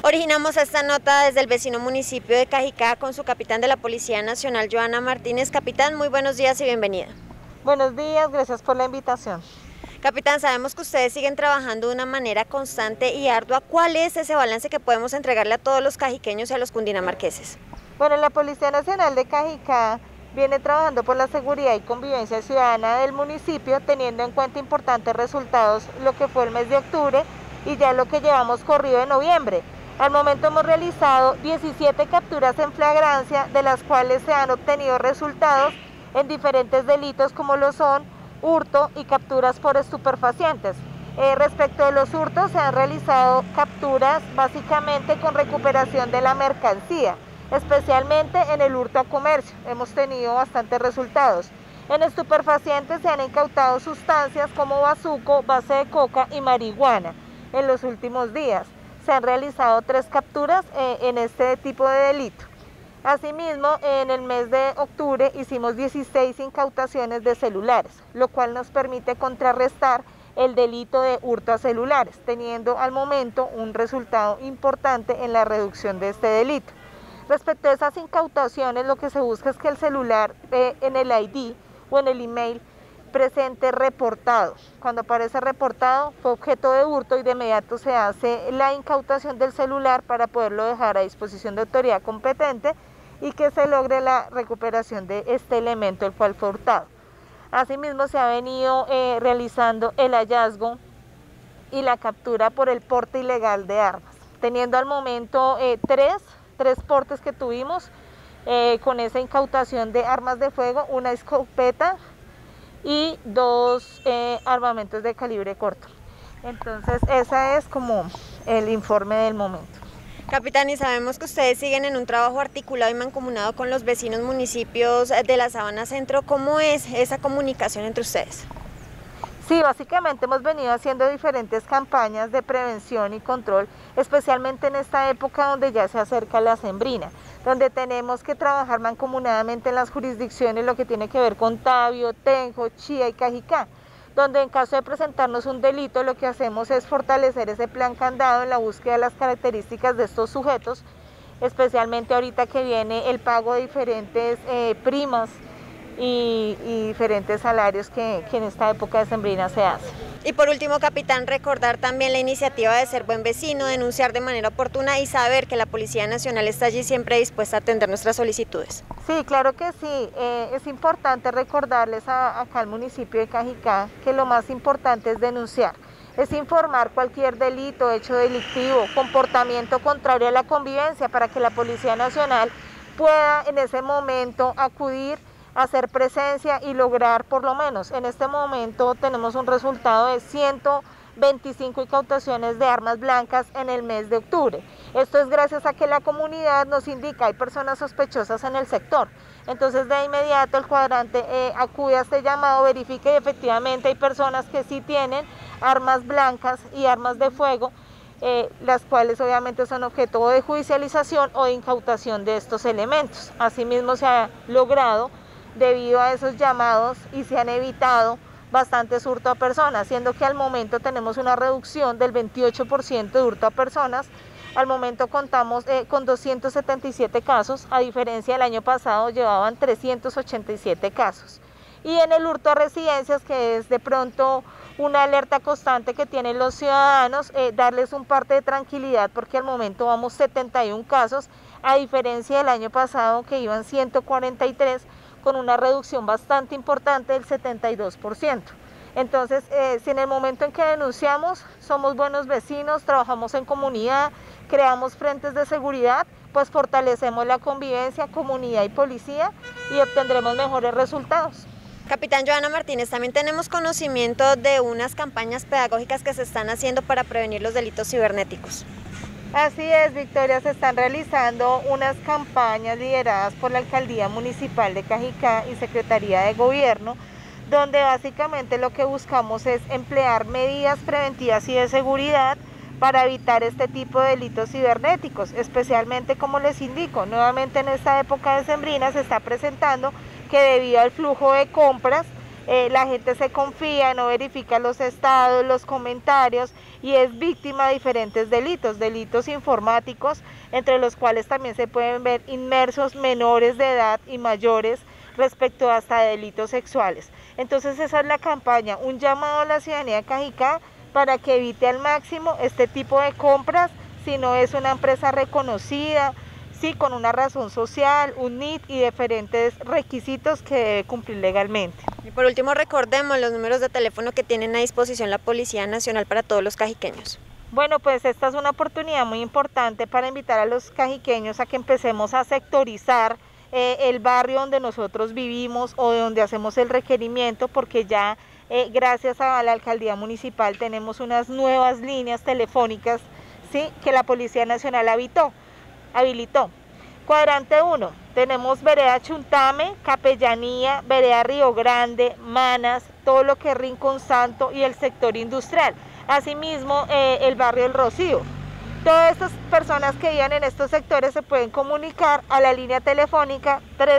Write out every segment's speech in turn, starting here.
Originamos esta nota desde el vecino municipio de Cajicá con su capitán de la Policía Nacional, Joana Martínez. Capitán, muy buenos días y bienvenida. Buenos días, gracias por la invitación. Capitán, sabemos que ustedes siguen trabajando de una manera constante y ardua. ¿Cuál es ese balance que podemos entregarle a todos los cajiqueños y a los cundinamarqueses? Bueno, la Policía Nacional de Cajicá viene trabajando por la seguridad y convivencia ciudadana del municipio, teniendo en cuenta importantes resultados lo que fue el mes de octubre y ya lo que llevamos corrido de noviembre. Al momento hemos realizado 17 capturas en flagrancia, de las cuales se han obtenido resultados en diferentes delitos como lo son hurto y capturas por estupefacientes. Respecto de los hurtos, se han realizado capturas básicamente con recuperación de la mercancía, especialmente en el hurto a comercio. Hemos tenido bastantes resultados. En estupefacientes se han incautado sustancias como bazuco, base de coca y marihuana. En los últimos días se han realizado 3 capturas en este tipo de delito. Asimismo, en el mes de octubre hicimos 16 incautaciones de celulares, lo cual nos permite contrarrestar el delito de hurto a celulares, teniendo al momento un resultado importante en la reducción de este delito. Respecto a esas incautaciones, lo que se busca es que el celular en el ID o en el email presente reportado. Cuando aparece reportado, fue objeto de hurto y de inmediato se hace la incautación del celular para poderlo dejar a disposición de autoridad competente y que se logre la recuperación de este elemento el cual fue hurtado. Asimismo, se ha venido realizando el hallazgo y la captura por el porte ilegal de armas, teniendo al momento tres portes que tuvimos con esa incautación de armas de fuego, una escopeta y 2 armamentos de calibre corto. Entonces, ese es como el informe del momento. Capitán, y sabemos que ustedes siguen en un trabajo articulado y mancomunado con los vecinos municipios de la Sabana Centro. ¿Cómo es esa comunicación entre ustedes? Sí, básicamente hemos venido haciendo diferentes campañas de prevención y control, especialmente en esta época donde ya se acerca la sembrina, donde tenemos que trabajar mancomunadamente en las jurisdicciones, lo que tiene que ver con Tabio, Tenjo, Chía y Cajicá, donde en caso de presentarnos un delito lo que hacemos es fortalecer ese plan candado en la búsqueda de las características de estos sujetos, especialmente ahorita que viene el pago de diferentes primas y diferentes salarios que en esta época de sembrina se hace. Y por último, capitán, recordar también la iniciativa de ser buen vecino, denunciar de manera oportuna y saber que la Policía Nacional está allí siempre dispuesta a atender nuestras solicitudes. Sí, claro que sí. Es importante recordarles acá al municipio de Cajicá que lo más importante es denunciar, es informar cualquier delito, hecho delictivo, comportamiento contrario a la convivencia para que la Policía Nacional pueda en ese momento acudir, hacer presencia y lograr por lo menos, en este momento tenemos un resultado de 125 incautaciones de armas blancas en el mes de octubre. Esto es gracias a que la comunidad nos indica hay personas sospechosas en el sector. Entonces de inmediato el cuadrante acude a este llamado, verifique y efectivamente hay personas que sí tienen armas blancas y armas de fuego, las cuales obviamente son objeto de judicialización o de incautación de estos elementos. Asimismo se ha logrado debido a esos llamados y se han evitado bastantes hurto a personas, siendo que al momento tenemos una reducción del 28% de hurto a personas. Al momento contamos con 277 casos, a diferencia del año pasado llevaban 387 casos. Y en el hurto a residencias, que es de pronto una alerta constante que tienen los ciudadanos, darles un parte de tranquilidad porque al momento vamos 71 casos, a diferencia del año pasado que iban 143, con una reducción bastante importante del 72%. Entonces, si en el momento en que denunciamos somos buenos vecinos, trabajamos en comunidad, creamos frentes de seguridad, pues fortalecemos la convivencia, comunidad y policía y obtendremos mejores resultados. Capitán Joana Martínez, también tenemos conocimiento de unas campañas pedagógicas que se están haciendo para prevenir los delitos cibernéticos. Así es, Victoria, se están realizando unas campañas lideradas por la Alcaldía Municipal de Cajicá y Secretaría de Gobierno, donde básicamente lo que buscamos es emplear medidas preventivas y de seguridad para evitar este tipo de delitos cibernéticos, especialmente como les indico, nuevamente en esta época decembrina se está presentando que debido al flujo de compras la gente se confía, no verifica los estados, los comentarios y es víctima de diferentes delitos informáticos, entre los cuales también se pueden ver inmersos menores de edad y mayores respecto hasta delitos sexuales. Entonces esa es la campaña, un llamado a la ciudadanía de Cajicá para que evite al máximo este tipo de compras si no es una empresa reconocida, sí, con una razón social, un NIT y diferentes requisitos que debe cumplir legalmente. Y por último, recordemos los números de teléfono que tienen a disposición la Policía Nacional para todos los cajiqueños. Bueno, pues esta es una oportunidad muy importante para invitar a los cajiqueños a que empecemos a sectorizar el barrio donde nosotros vivimos o de donde hacemos el requerimiento, porque ya gracias a la Alcaldía Municipal tenemos unas nuevas líneas telefónicas, ¿sí?, que la Policía Nacional habilitó. Cuadrante 1, tenemos vereda Chuntame, Capellanía, vereda Río Grande, Manas, todo lo que es Rincón Santo y el sector industrial. Asimismo, el barrio El Rocío. Todas estas personas que vivan en estos sectores se pueden comunicar a la línea telefónica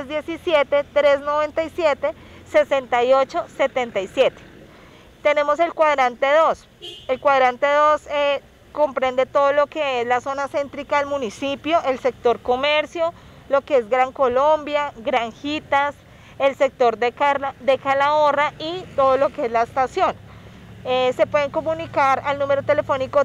317-397-6877. Tenemos el cuadrante 2. El cuadrante 2 comprende todo lo que es la zona céntrica del municipio, el sector comercio, lo que es Gran Colombia, Granjitas, el sector de Calahorra y todo lo que es la estación. Se pueden comunicar al número telefónico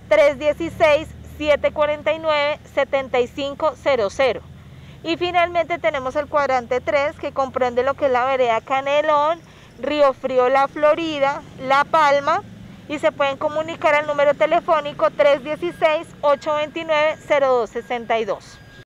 316-749-7500. Y finalmente tenemos el cuadrante 3, que comprende lo que es la vereda Canelón, Río Frío La Florida, La Palma, y se pueden comunicar al número telefónico 316-829-0262.